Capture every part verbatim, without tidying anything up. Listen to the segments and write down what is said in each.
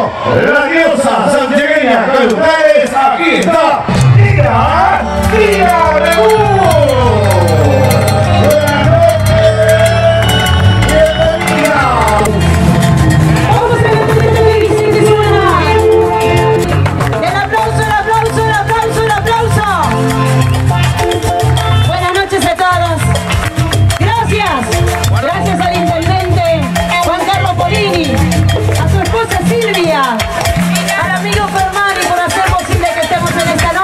llegó la diosa santiagueña con ustedes. Aquí está Tina Tina al amigo Fermani por hacer posible que estemos en esta noche.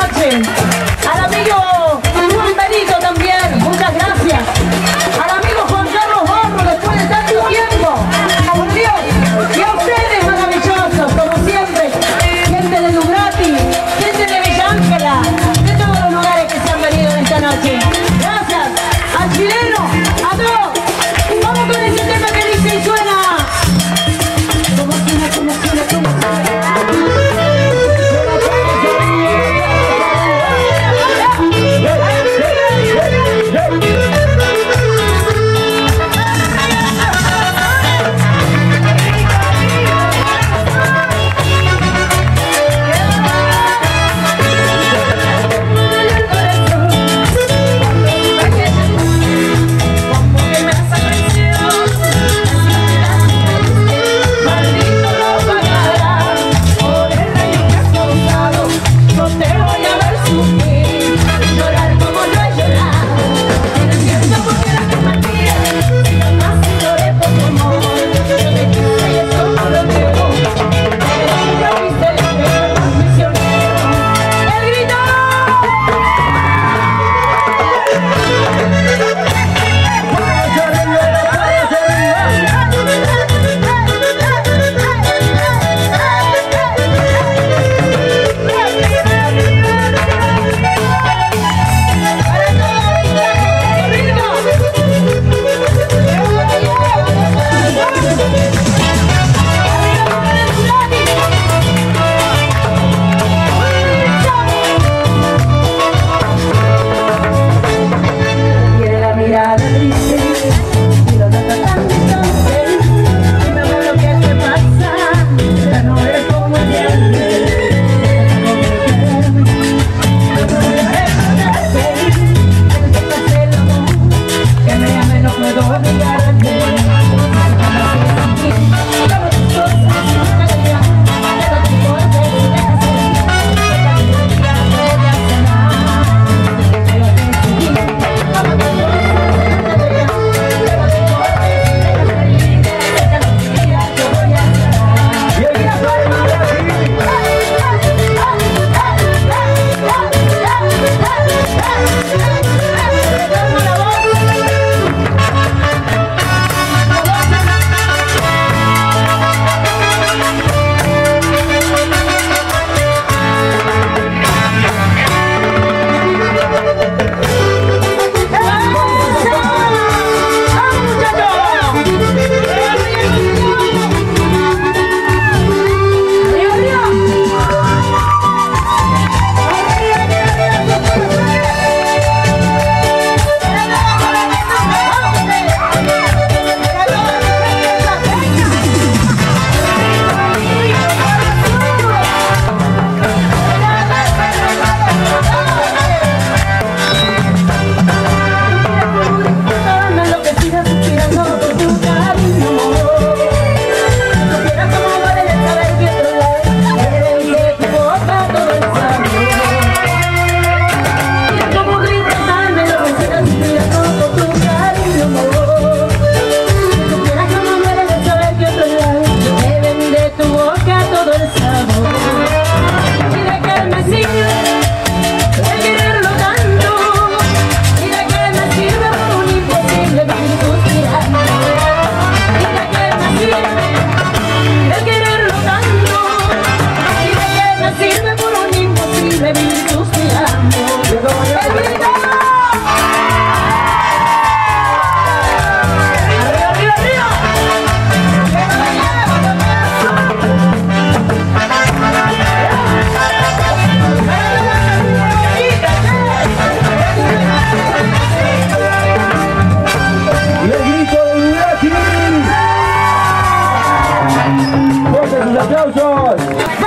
aplausos.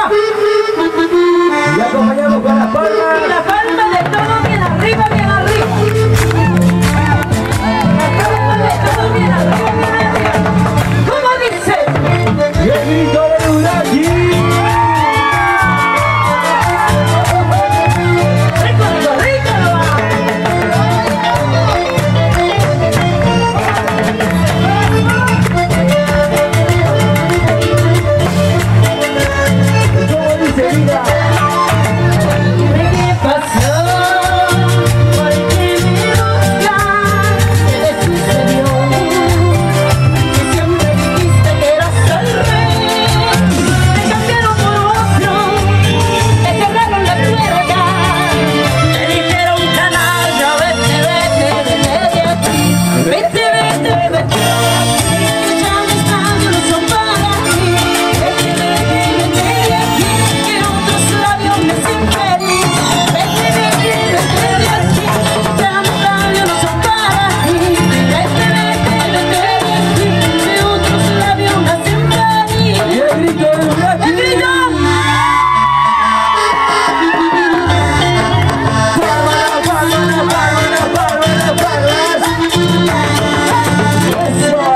Y acompañamos con las palmas. Y la palma de todo bien arriba, bien arriba. La palma de todo bien arriba, bien arriba. ¿Cómo dice? Y el grito de Uraki. Rico, rico, rico no va. ¿Cómo dice, mira? ¿Qué pasó? ¿Por qué me buscas? ¿Qué te sucedió? Que siempre dijiste que eras el rey. Te cambiaron por otro, te cerraron la puerta. Te dijeron canalla, vete, vete, vete de aquí. Vete, vete, vete de aquí. Que ya mis labios no son para ti. Vete, vete, vete de aquí. Que otros labios me hacen feliz. Vete, vete, vete de aquí. Ya mis labios no son para ti. Vete, vete, vete de aquí. Que otros labios me hacen feliz. Y el grito de Uraki. ¡El grito! Palmas, palmas, palmas, palmas, palmas. Eso.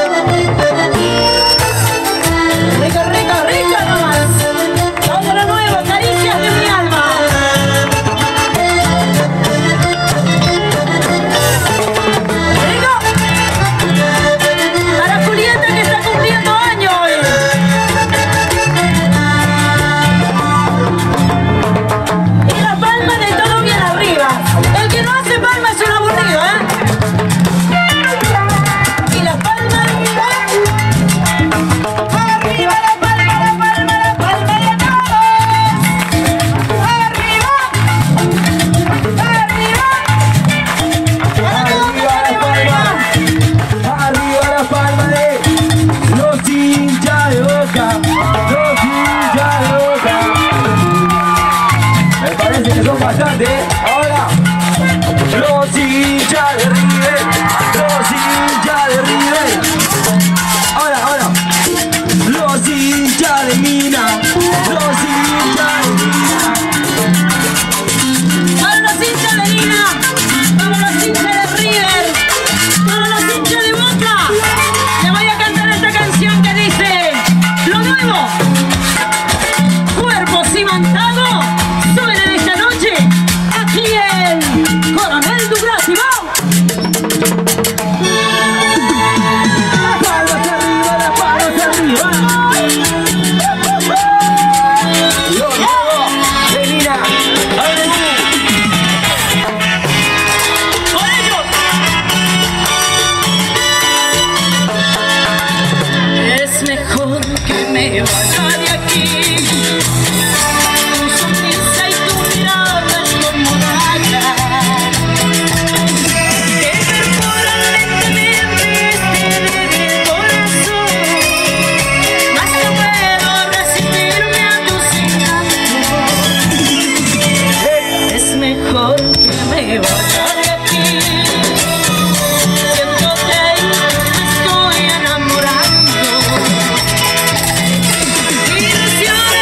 Rico, rico, rico nomás. Todo lo nuevo, caricias de mi alma. Rico. Para Julieta que está cumpliendo años hoy. Y la palma de todo bien arriba. El que no hace palma es un aburrido, ¿eh? Y las palmas. Arriba la palma, la palma, la palma de todos. Arriba, arriba. Para todos que Arriba arriba, la arriba. Arriba la palma de los hinchas de Boca, los hinchas de Boca. Me parece que son bastantes. Ahora, los hinchas de River, los hinchas de River. Ahora, ahora, los hinchas de Mina, los hinchas de Mina. Para los hinchas de Lina, para los hinchas de River, para los hinchas de Boca, le voy a cantar esta canción que dice: lo nuevo, cuerpos imantados, suena esta noche, aquí el Coronel Douglas y vamos. Palmas arriba, las palmas arriba. Lo nuevo de Mina. Ahora ¡Con ellos! Es mejor que me vaya de aquí. Tu sonrisa y tu mirada es como daga que perforan lentamente este débil corazón. Mas no puedo resistirme a tus encantos. Es mejor que me vaya de aquí. Siento que me estoy enamorando. Ilusión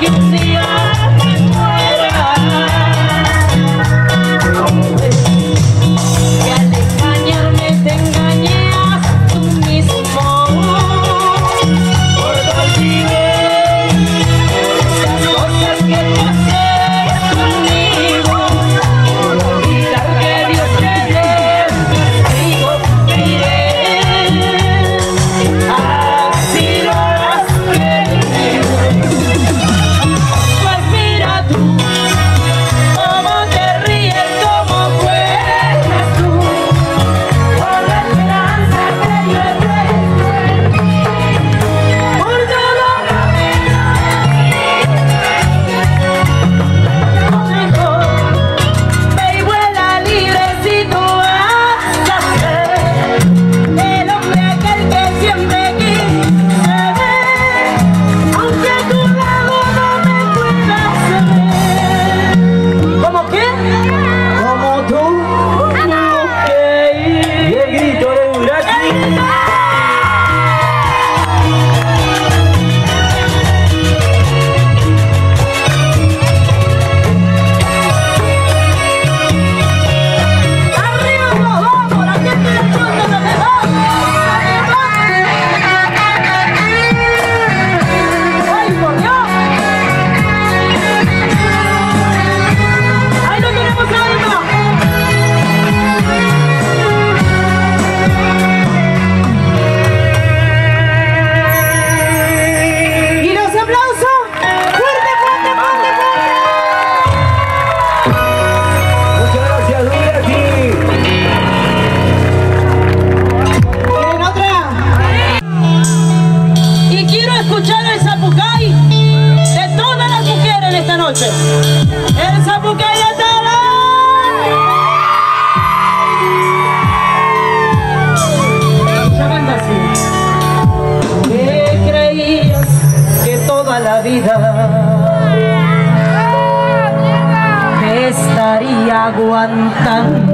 que un día me muera. Que al engañarme te engañas tú mismo. Por no olvidar esas cosas que tú haces conmigo. Por olvidar que Dios te dé, digo que iré. Así lo has querido. Pues mira tú, cómo te ríes, cómo juegas tú, por la esperanza que yo tengo en ti, por todo lo mejor. Ve y vuela libre si tú vas a ser el hombre aquel que siempre quise ver, aunque a tu lado no me puedas ver. ¿Cómo qué? Como tú, Y el grito de Buraki. arriba nos vamos, la gente del mundo nos levanta. ¡Ay, por Dios! ¡Ahí no tenemos alma! Y los aplausos, fuerte, fuerte, fuerte, Muchas gracias, Buraki. fuerte. ¿Quieren otra? Y quiero escuchar el zapucay de todas las mujeres en esta noche. El zapucay de Tala. Ya canta así. ¿Qué creías que toda la vida te estaría aguantando?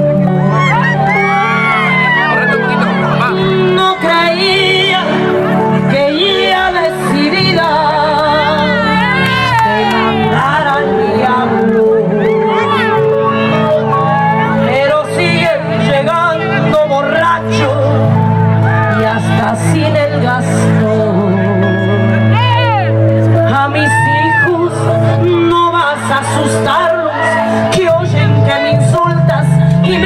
No creía que ya decidida te mandara al diablo, pero siguen llegando borrachos y hasta sin el gasto. A mis hijos no vas a asustarlos, que oyen que me insultas y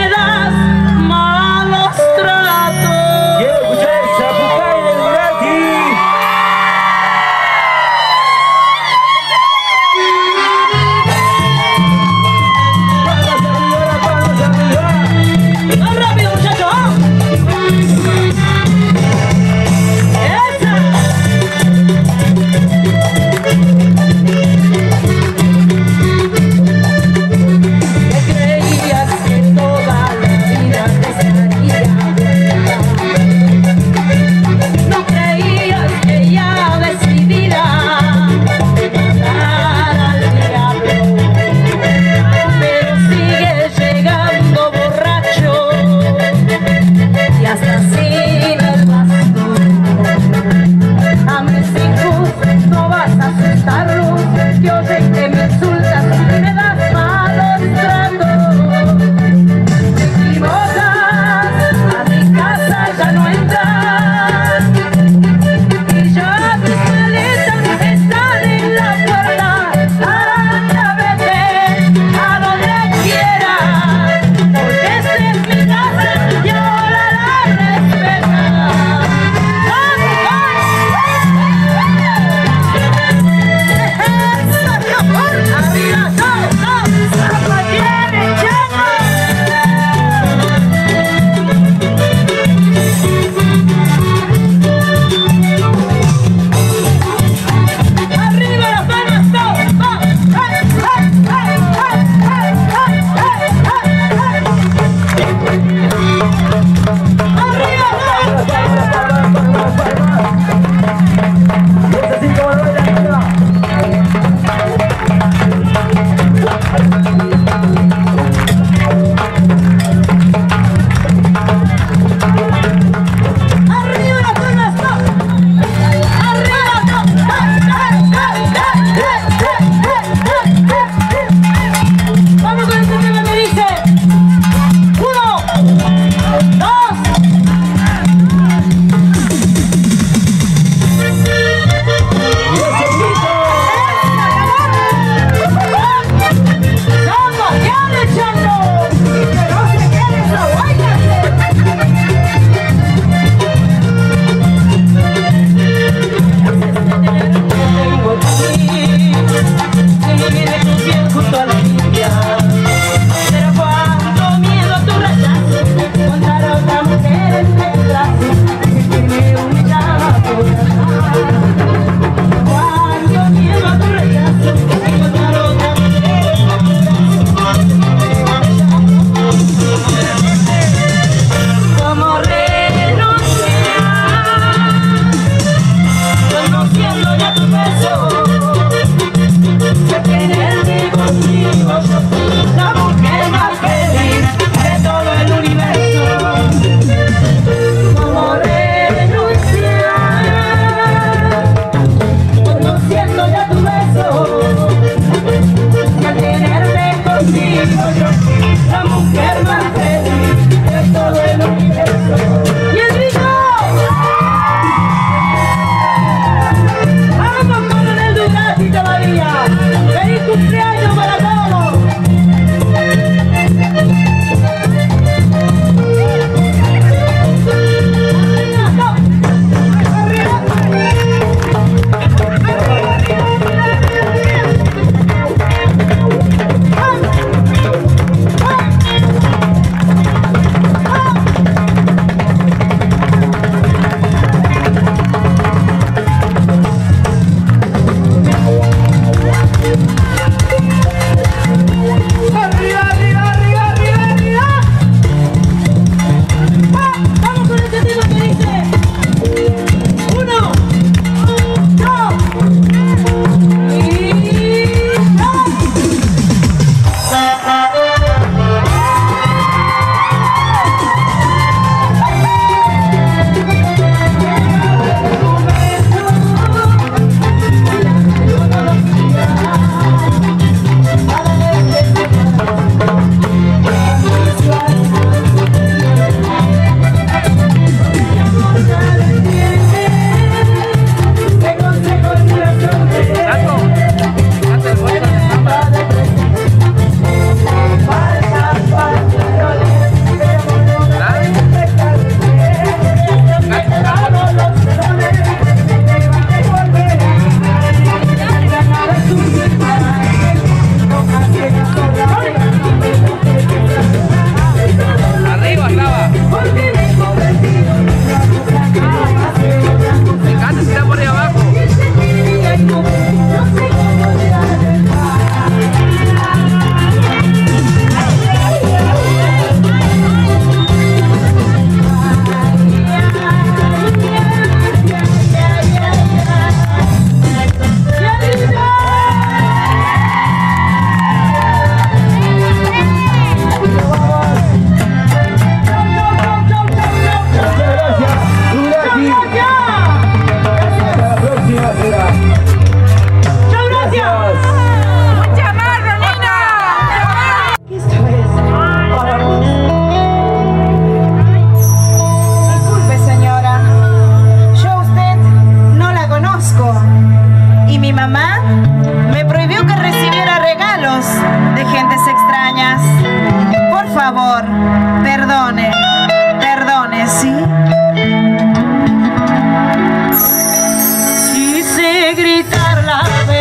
mi mamá me prohibió que recibiera regalos de gentes extrañas. Por favor, perdone, perdone, ¿sí? Quise gritar la verdad.